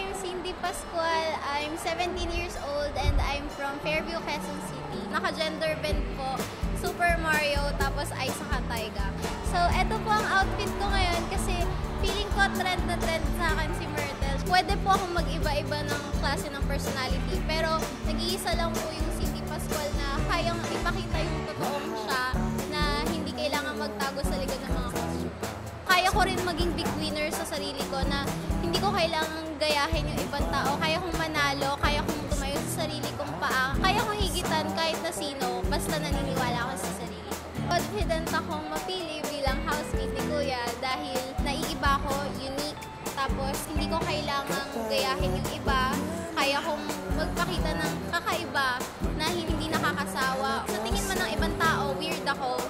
I'm Cindy Pascual. I'm 17 years old and I'm from Fairview, Quezon City. Naka-gender bend po, Super Mario, tapos ay saka Taiga. So, eto po ang outfit ko ngayon kasi feeling ko trend na trend sa akin si Myrtle. Pwede po akong mag-iba-iba ng klase ng personality, pero nag-iisa lang po yung Cindy Pascual na kayang ipakita yung totoong siya na hindi kailangan magtago sa likod ng mga costume. Kaya ko rin maging big winner sa sarili ko na hindi ko kailangang gayahin yung ibang tao. Kaya kong manalo, kaya kong tumayo sa sarili kong paa. Kaya kong higitan kahit na sino, basta naniniwala ako sa sarili. Confident akong mapili bilang housemate ni Kuya dahil naiiba ko, unique. Tapos hindi ko kailangang gayahin yung iba. Kaya kong magpakita ng kakaiba na hindi nakakasawa. Sa tingin man ng ibang tao, weird ako.